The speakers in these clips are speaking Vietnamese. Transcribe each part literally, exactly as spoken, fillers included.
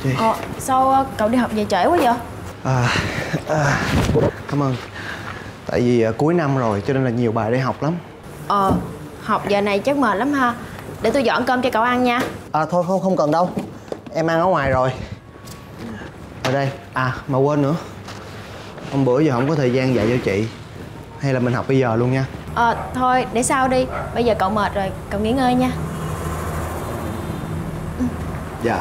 chị. Ờ, sao cậu đi học về trễ quá vậy? À, à, cảm ơn. Tại vì à, cuối năm rồi cho nên là nhiều bài để học lắm. Ờ, học giờ này chắc mệt lắm ha. Để tôi dọn cơm cho cậu ăn nha. À thôi không không cần đâu. Em ăn ở ngoài rồi. Ở đây. À mà quên nữa. Hôm bữa giờ không có thời gian dạy cho chị. Hay là mình học bây giờ luôn nha. Ờ, thôi để sau đi. Bây giờ cậu mệt rồi, cậu nghỉ ngơi nha. Dạ.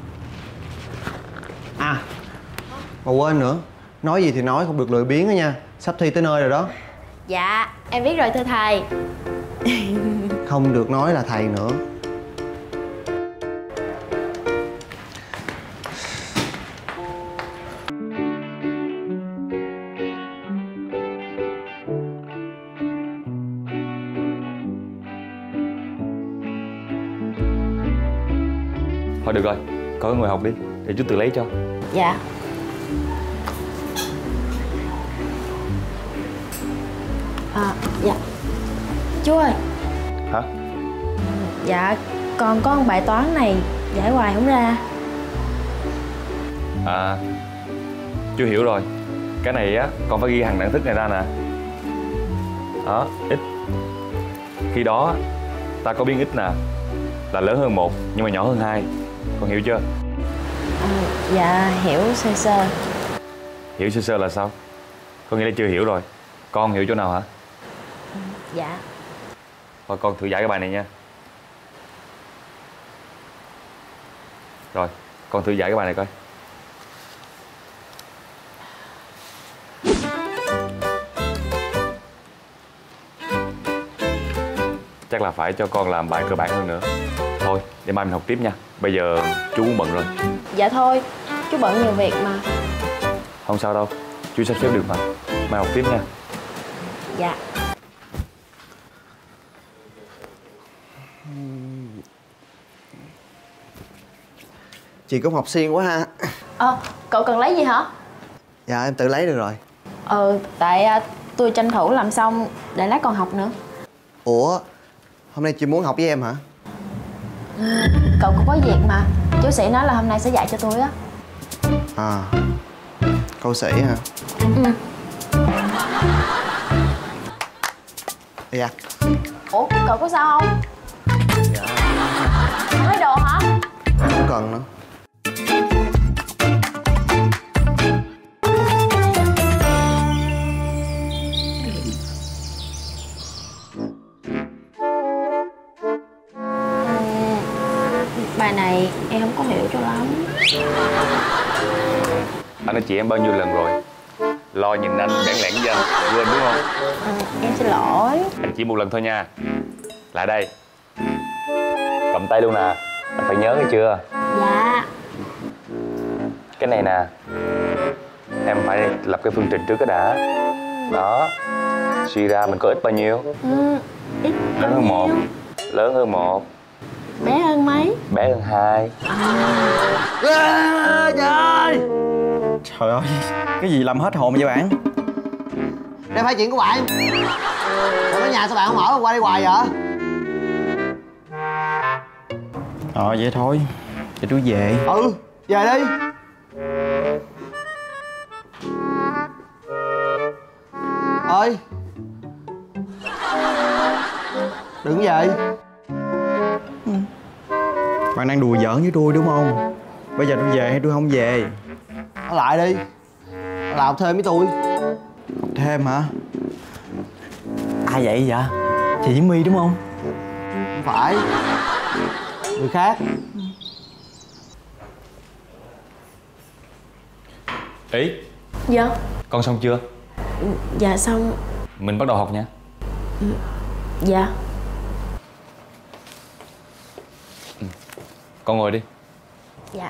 À mà quên nữa. Nói gì thì nói, không được lười biếng đó nha. Sắp thi tới nơi rồi đó. Dạ, em biết rồi thưa thầy. Không được nói là thầy nữa. Thôi được rồi, coi ngồi học đi, để chú tự lấy cho. Dạ. À, dạ. Chú ơi. Hả? Dạ, con có một bài toán này giải hoài không ra. À, chú hiểu rồi. Cái này á, con phải ghi hàng đẳng thức này ra nè. Đó, x. Khi đó, ta có biến x nè là lớn hơn một nhưng mà nhỏ hơn hai. Con hiểu chưa? À, dạ, hiểu sơ sơ. Hiểu sơ sơ là sao? Có nghĩa là chưa hiểu rồi. Con hiểu chỗ nào hả? Dạ. Thôi con thử giải cái bài này nha. Rồi, con thử giải cái bài này coi. Chắc là phải cho con làm bài cơ bản hơn nữa. Thôi, để mai mình học tiếp nha. Bây giờ chú cũng bận rồi. Dạ thôi, chú bận nhiều việc mà. Không sao đâu, chú sắp xếp được mà. Mai học tiếp nha. Dạ. Chị cũng học siêng quá ha. Ờ, cậu cần lấy gì hả? Dạ em tự lấy được rồi. Ờ, tại à, tôi tranh thủ làm xong để lát còn học nữa. Ủa, hôm nay chị muốn học với em hả? Cậu cũng có việc mà. Chú sĩ nói là hôm nay sẽ dạy cho tôi á. À, câu sĩ hả? Ừ. Dạ. Ủa, cậu có sao không? Dạ. Không lấy đồ hả? Không cần nữa. Bài này em không có hiểu cho lắm. Anh nói chị em bao nhiêu lần rồi. Lo nhìn anh bẽn lẽn với anh, quên đúng không? Ừ, em xin lỗi. Anh chỉ một lần thôi nha. Lại đây. Cầm tay luôn nè. Anh phải nhớ nghe chưa? Dạ. Cái này nè, em phải lập cái phương trình trước cái đã. Đó. Suy ra mình có ít bao nhiêu? Ừ, ít Lớn hơn một. Lớn hơn một. Bé hơn mấy? Bé hơn hai. À, trời ơi. Trời ơi, cái gì làm hết hồn vậy bạn? Đây phải chuyện của bạn. Còn ở nhà sao bạn không ở qua đây hoài vậy? Ờ vậy thôi, cho chú về. Ừ, về đi. Ơi. Đừng về. Bạn đang đùa giỡn với tôi đúng không? Bây giờ tôi về hay tôi không về? Ở lại đi. Ở làm thêm với tôi. Học thêm hả? Ai vậy vậy? Chị Diễm My đúng không? Không phải. Người khác. Ý. Dạ. Con xong chưa? Dạ xong. Mình bắt đầu học nha. Dạ. Ừ. Con ngồi đi. Dạ.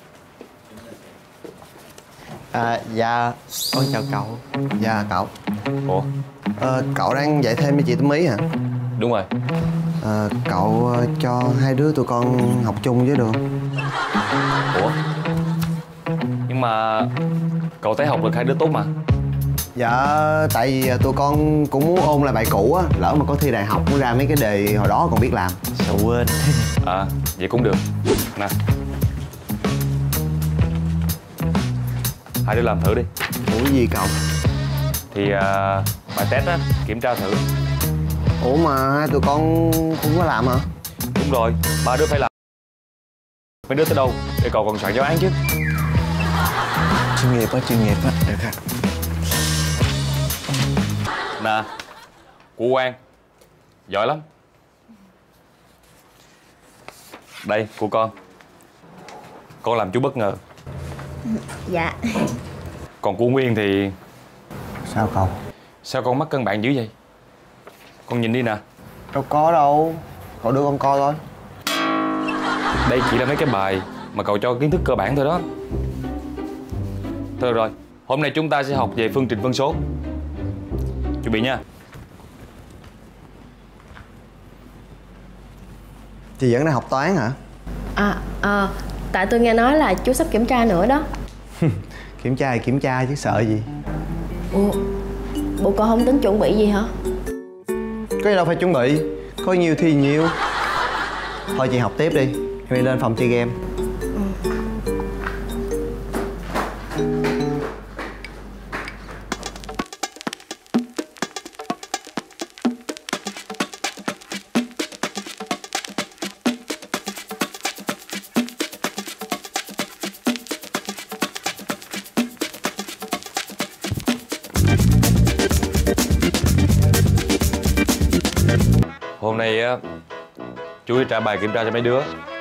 À, dạ. Con chào cậu. Dạ cậu. Ủa? Ờ, cậu đang dạy thêm với chị Tấm Ý hả? Đúng rồi. Ờ, cậu cho hai đứa tụi con học chung với được không? Ủa? Nhưng mà cậu thấy học được hai đứa tốt mà. Dạ, tại vì tụi con cũng muốn ôn lại bài cũ á. Lỡ mà có thi đại học muốn ra mấy cái đề hồi đó còn biết làm. Sao quên. À, vậy cũng được. Nè. Hai đứa làm thử đi. Ủa gì cậu? Thì à, bài test á, kiểm tra thử. Ủa mà hai tụi con không có làm hả? Đúng rồi, ba đứa phải làm. Mấy đứa tới đâu để cậu còn soạn giáo án chứ. Chuyên nghiệp á, chuyên nghiệp á. Được hả? Nè, của Quang giỏi lắm. Đây, của con. Con làm chú bất ngờ. Dạ. Còn của Nguyên thì... Sao cậu? Sao con mắc cân bạn dữ vậy? Con nhìn đi nè. Đâu có đâu. Cậu đưa con coi thôi. Đây chỉ là mấy cái bài mà cậu cho kiến thức cơ bản thôi đó. Thôi rồi, hôm nay chúng ta sẽ học về phương trình phân số. Chuẩn bị nha. Chị vẫn đang học toán hả? À, à, tại tôi nghe nói là chú sắp kiểm tra nữa đó. Kiểm tra thì kiểm tra chứ sợ gì. Ủa, bộ con không tính chuẩn bị gì hả? Có gì đâu phải chuẩn bị. Có nhiều thì nhiều. Thôi chị học tiếp đi. Em đi lên phòng chơi game. Hôm nay á, chú sẽ trả bài kiểm tra cho mấy đứa.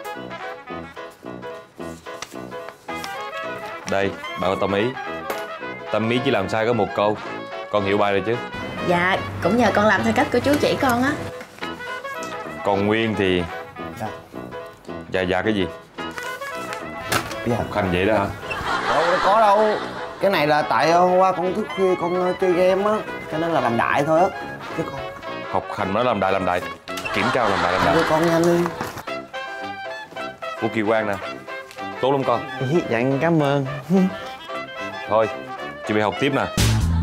Đây, bạn có tâm ý. Tâm ý chỉ làm sai có một câu. Con hiểu bài rồi chứ? Dạ, cũng nhờ con làm theo cách của chú chỉ con á. Còn Nguyên thì... Dạ. Dạ dạ cái gì? Dạ. Học hành vậy đó hả? Đâu, đâu có đâu. Cái này là tại hôm qua con thức khuya con chơi game á. Cho nên là làm đại thôi á. Chứ con... Học hành nó làm đại làm đại. Kiểm tra làm đại làm đại. Đưa con nhanh đi. Của Kỳ Quang nè. Tốt lắm con. Dạ anh cảm ơn. Thôi, chuẩn bị học tiếp nè.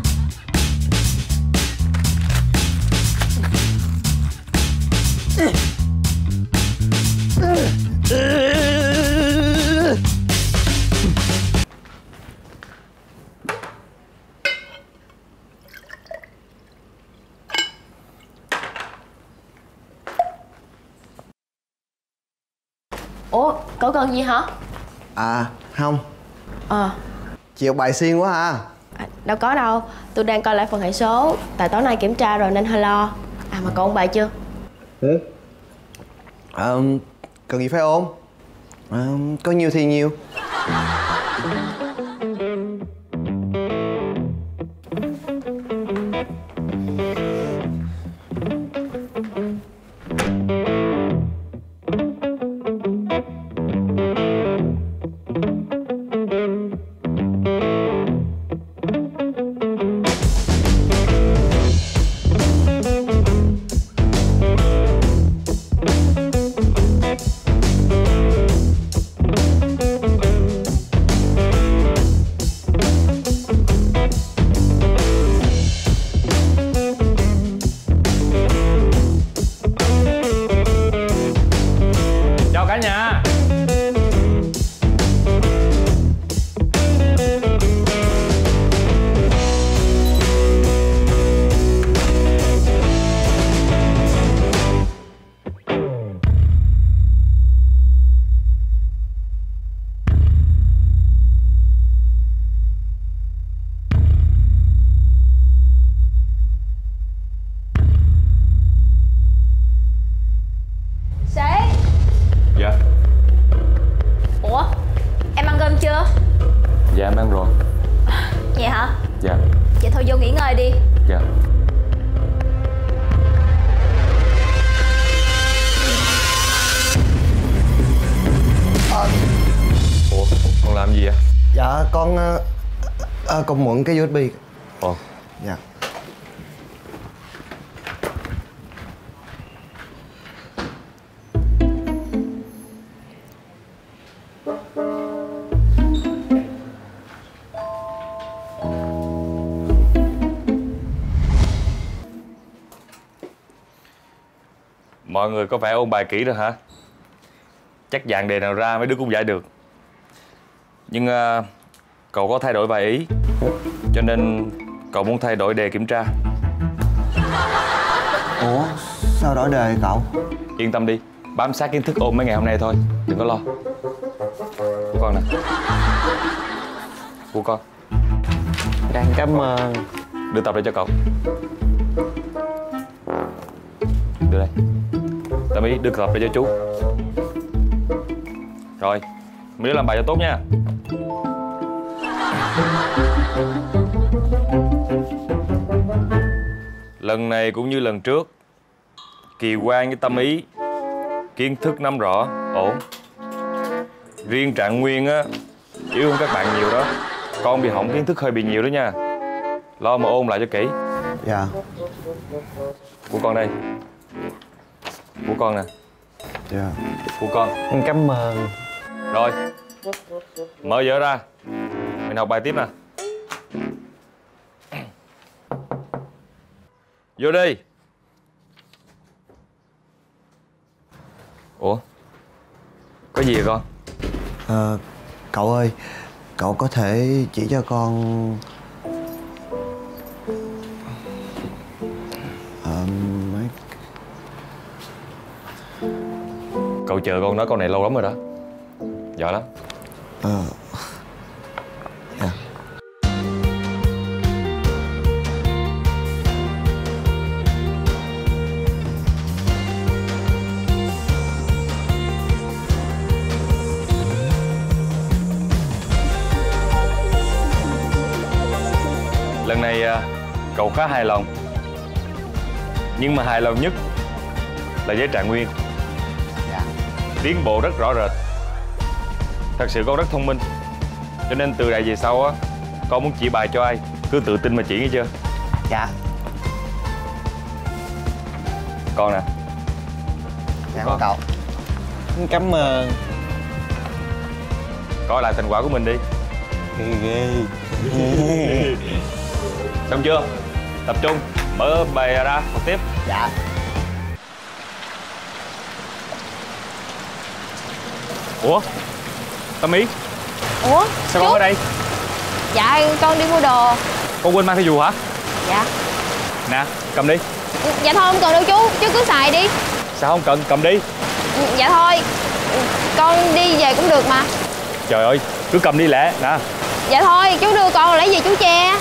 Ủa, cậu cần gì hả? À không. Ờ, Chị học bài xuyên quá ha. à, đâu có đâu. Tôi đang coi lại phần hệ số. Tại tối nay kiểm tra rồi nên hơi lo. À mà cậu ôn bài chưa? Ừ. À, cần gì phải ôn. À, có nhiêu thì nhiêu. Dạ em ăn rồi. Vậy hả? Dạ. Vậy thôi vô nghỉ ngơi đi. Dạ. Ủa, con làm gì vậy? Dạ con uh, uh, con mượn cái u ét bê. Ồ. Dạ. Mọi người có phải ôn bài kỹ rồi hả? Chắc dạng đề nào ra mấy đứa cũng giải được. Nhưng uh, cậu có thay đổi vài ý, cho nên cậu muốn thay đổi đề kiểm tra. Ủa sao đổi đề cậu? Yên tâm đi, bám sát kiến thức ôn mấy ngày hôm nay thôi, đừng có lo. Của con nè. Của con. Đang cảm ơn. Đưa tập đây cho cậu. Đưa đây. Tâm Ý đưa tập đây cho chú. Rồi, mấy đứa làm bài cho tốt nha. Lần này cũng như lần trước, Kỳ Quang với Tâm Ý kiến thức nắm rõ, ổn. Riêng Trạng Nguyên á, yếu hơn các bạn nhiều đó. Con bị hỏng kiến thức hơi bị nhiều đó nha. Lo mà ôn lại cho kỹ. Dạ. Của con đây. Của con nè. Dạ. Của con. Anh cảm ơn. Rồi, mở vở ra, mình học bài tiếp nè. Vô đi. Ủa, có gì vậy con? Ờ, cậu ơi, cậu có thể chỉ cho con ờ, mấy... Cậu chờ con nói câu này lâu lắm rồi đó. Giỏi lắm. Ờ... Dạ. Lần này cậu khá hài lòng. Nhưng mà hài lòng nhất là với Trạng Nguyên. Dạ. Tiến bộ rất rõ rệt. Thật sự con rất thông minh. Cho nên từ đây về sau á, con muốn chỉ bài cho ai cứ tự tin mà chỉ, nghe chưa? Dạ. Con nè. Dạ Con. cậu. Anh cảm ơn. Coi lại thành quả của mình đi. Ghê ghê. Xong chưa? Tập trung, mở bài ra, học tiếp. Dạ. Ủa? Tâm Ý, Ủa sao chú? con ở đây? Dạ con đi mua đồ. Con quên mang theo dù hả? Dạ. Nè, cầm đi. Dạ thôi không cần đâu chú, chú cứ xài đi. Sao không cần, cầm đi. Dạ thôi, con đi về cũng được mà. Trời ơi, cứ cầm đi lẹ, nè. Dạ thôi, chú đưa con lấy gì chú che.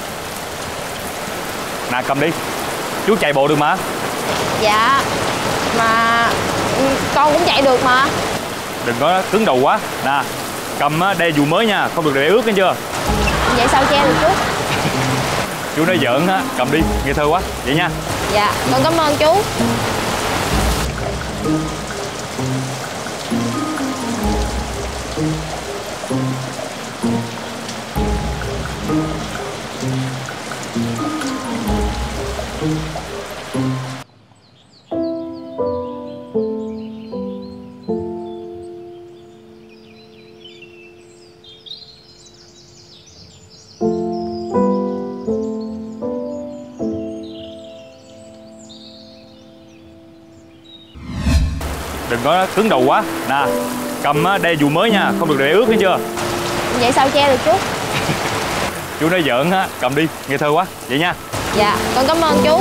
Nè, cầm đi. Chú chạy bộ được mà. Dạ, mà con cũng chạy được mà. Đừng có cứng đầu quá. Nè, cầm đe dù mới nha, không được để ướt, nghe chưa? Vậy sao che được chú? Chú nói giỡn á, cầm đi, nghe thơ quá. Vậy nha. Dạ, con cảm ơn chú. Đừng có cứng đầu quá. Nè, cầm đe dù mới nha, không được để ướt, nghe chưa? Vậy sao che được chú? Chú nói giỡn á, cầm đi, nghe thơ quá. Vậy nha. Dạ, con cảm ơn chú.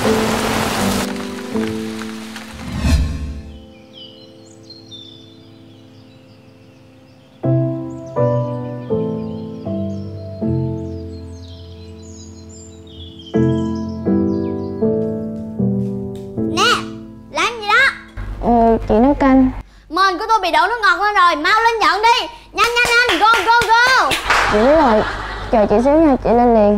Chị nấu canh. Mền của tôi bị đổ nước ngọt lên rồi, mau lên nhận đi. Nhanh nhanh nhanh, go go go. Chị biết rồi, chờ chị xíu nha, chị lên liền.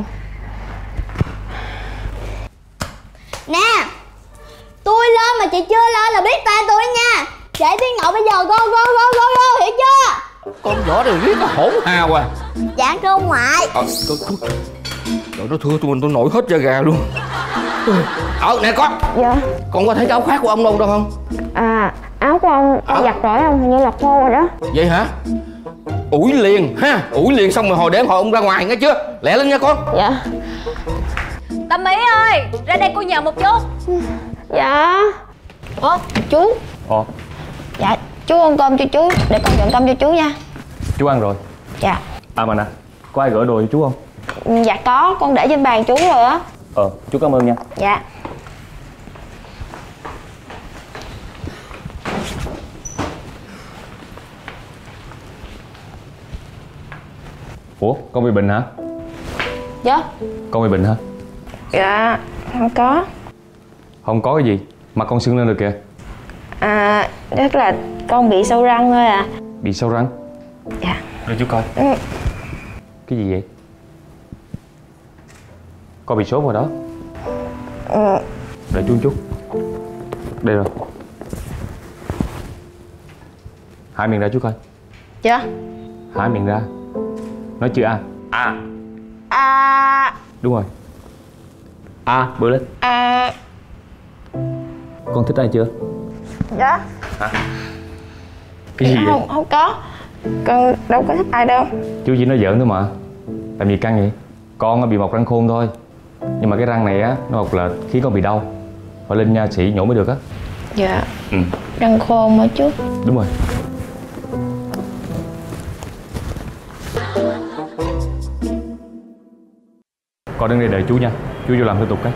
Nè, tôi lên mà chị chưa lên là biết tay tôi nha. Trễ tiếng nhậu bây giờ, go go go go go, hiểu chưa? Con nhỏ này riết nó hỗn hào à. Dạ thưa ông ngoại. Ờ, tôi, tôi, trời nó thưa tôi, tôi nổi hết da gà luôn. Ờ, nè con. Dạ. Con có thấy cái áo khoác của ông đâu đâu không? À, áo của ông, con giặt rồi ông, hình như lọc khô rồi đó. Vậy hả? Ủi liền ha, ủi liền xong rồi hồi để hồi ông ra ngoài nghe chưa? Lẹ lên nha con. Dạ. Tâm Ý ơi, ra đây cô nhờ một chút. Dạ. Ủa, chú. Ồ. Dạ, chú ăn cơm cho chú, để con dọn cơm cho chú nha. Chú ăn rồi. Dạ. À mà nè, Có ai gửi đồ cho chú không? Dạ có, con để trên bàn chú rồi á. Ờ, chú cảm ơn nha. Dạ. Ủa, con bị bệnh hả? Dạ. Con bị bệnh hả? Dạ, không có. Không có cái gì mà con sưng lên được kìa. À, chắc là con bị sâu răng thôi à. Bị sâu răng? Dạ. Để chú coi. Ừ. Cái gì vậy? Con bị sốt rồi đó. Ừ. Đợi chú một chút. Đây rồi. Há miệng ra chú coi. Dạ. Há miệng ra. Nói chữ A. A. À. Đúng rồi. A, bự lên. À. Con thích ai chưa? Dạ. Hả? Cái gì vậy? Không, không có. Con đâu có thích ai đâu. Chú chỉ nói giỡn thôi mà. Làm gì căng vậy? Con bị mọc răng khôn thôi. Nhưng mà cái răng này á, nó mọc lệch khiến con bị đau. Phải lên nha sĩ nhổ mới được á. Dạ. Ừ. Răng khôn hả chú? Đúng rồi. Con đứng đây đợi chú nha. Chú vô làm thủ tục cái.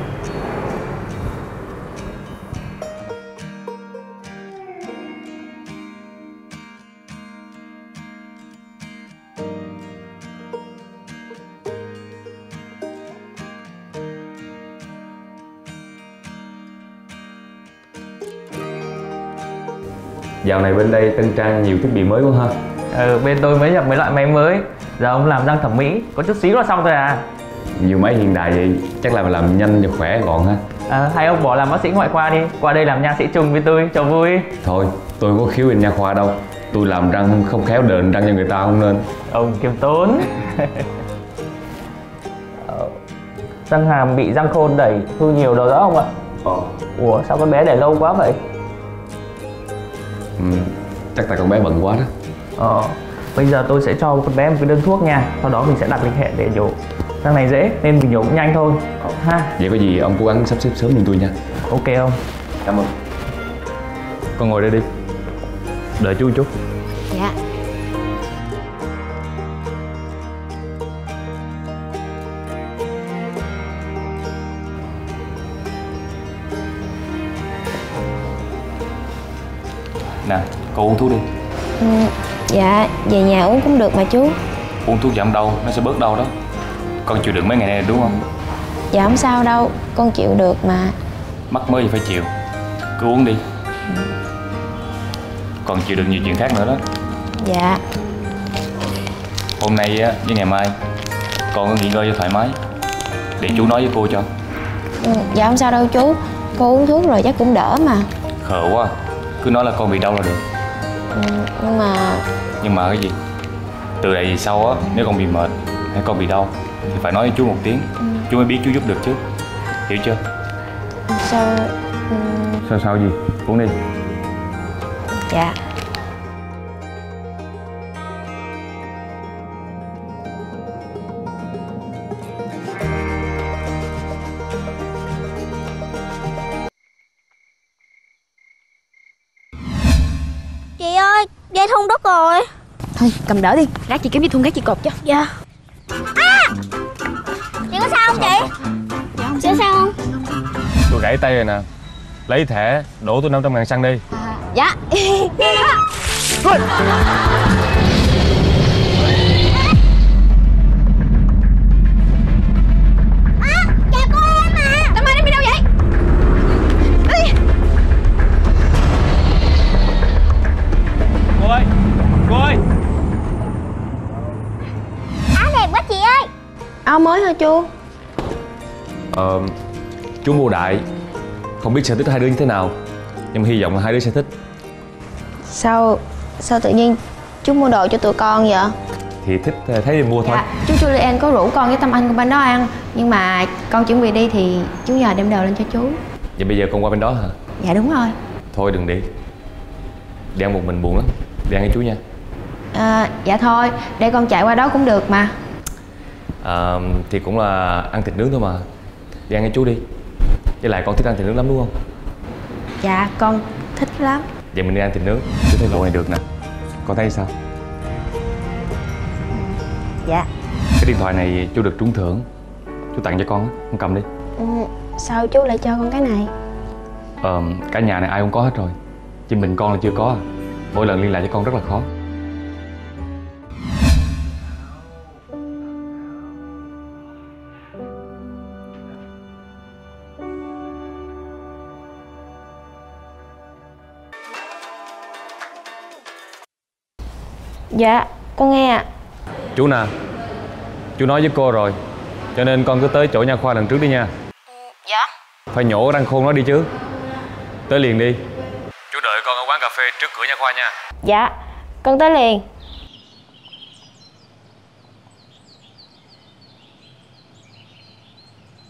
Dạo này bên đây Tân Trang nhiều thiết bị mới quá ha. Ừ, bên tôi mới nhập mấy loại máy mới. Giờ ông làm răng thẩm mỹ, có chút xíu là xong thôi à. Nhiều máy hiện đại vậy, chắc là làm nhanh và khỏe gọn ha. À, hay ông bỏ làm bác sĩ ngoại khoa đi, qua đây làm nha sĩ trùng với tôi, cho vui. Thôi, tôi có khiếu bên nha khoa đâu. Tôi làm răng không khéo đền răng cho người ta không nên. Ông kiêm tốn. Răng hàm bị răng khôn đẩy, thu nhiều đầu đó không ạ? Ờ. Ủa, sao con bé để lâu quá vậy? Ừ, chắc là con bé bận quá đó. Ờ, bây giờ tôi sẽ cho con bé một cái đơn thuốc nha. Sau đó mình sẽ đặt lịch hẹn để nhổ. Răng này dễ nên mình nhổ cũng nhanh thôi. Ha. Vậy có gì ông cố gắng sắp xếp sớm giùm tôi nha. Ok không? Cảm ơn. Con ngồi đây đi. Đợi chú một chút. Dạ. Nè, cô uống thuốc đi. Ừ, dạ, về nhà uống cũng được mà chú. Uống thuốc giảm đau, nó sẽ bớt đau đó. Con chịu đựng mấy ngày này đúng không? Dạ không sao đâu, con chịu được mà. Mắc mới thì phải chịu. Cứ uống đi. Còn chịu đựng nhiều chuyện khác nữa đó. Dạ. Hôm nay á, với ngày mai con có nghỉ ngơi cho thoải mái. Để chú nói với cô cho. Ừ, dạ không sao đâu chú. Cô uống thuốc rồi chắc cũng đỡ mà. Khờ quá. Cứ nói là con bị đau là được. Ừ, nhưng mà... Nhưng mà cái gì? Từ đây về sau á, nếu con bị mệt hay con bị đau thì phải nói với chú một tiếng. Ừ. Chú mới biết chú giúp được chứ. Hiểu chưa? Sao... Ừ... Sao sao gì? Uống đi. Dạ. Chị ơi, dây thun đứt rồi. Thôi cầm đỡ đi, lát chị kiếm dây thun cái chị cột cho. Dạ. À! Chị có sao không chị? Dạ không Chị có sao không? Tôi gãy tay rồi nè. Lấy thẻ, đổ tôi năm trăm ngàn xăng đi. À, dạ. Chào cô em à. Tao mai em đi đâu vậy? Đi. Cô ơi! Cô ơi! Áo đẹp quá chị ơi. Áo mới hả chú? Ờ, chú mua đại. Không biết sở thích hai đứa như thế nào, nhưng mà hy vọng là hai đứa sẽ thích. Sao... Sao tự nhiên chú mua đồ cho tụi con vậy? Thì thích thấy thì mua thôi. Dạ, chú Julian có rủ con với Tâm Anh qua bên đó ăn. Nhưng mà con chuẩn bị đi thì chú nhờ đem đồ lên cho chú. Vậy bây giờ con qua bên đó hả? Dạ đúng rồi. Thôi đừng đi. Đi ăn một mình buồn lắm. Đi ăn với chú nha. À, dạ thôi, để con chạy qua đó cũng được mà. À, thì cũng là ăn thịt nướng thôi mà. Đi ăn với chú đi. Với lại con thích ăn thịt nướng lắm đúng không? Dạ con thích lắm. Vậy mình đi ăn thịt nướng. Chú thấy bộ này được nè. Con thấy sao? Dạ. Cái điện thoại này chú được trúng thưởng, chú tặng cho con á, con cầm đi. Ừ, sao chú lại cho con cái này? Ờ, cả nhà này ai cũng có hết rồi, chỉ mình con là chưa có à. Mỗi lần liên lạc cho con rất là khó. Dạ, con nghe ạ. Chú nè, chú nói với cô rồi, cho nên con cứ tới chỗ nha khoa lần trước đi nha. Dạ. Phải nhổ răng khôn nó đi chứ. Tới liền đi. Chú đợi con ở quán cà phê trước cửa nha khoa nha. Dạ, con tới liền.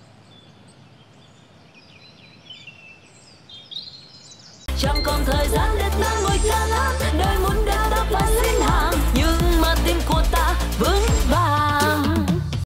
Chẳng còn thời gian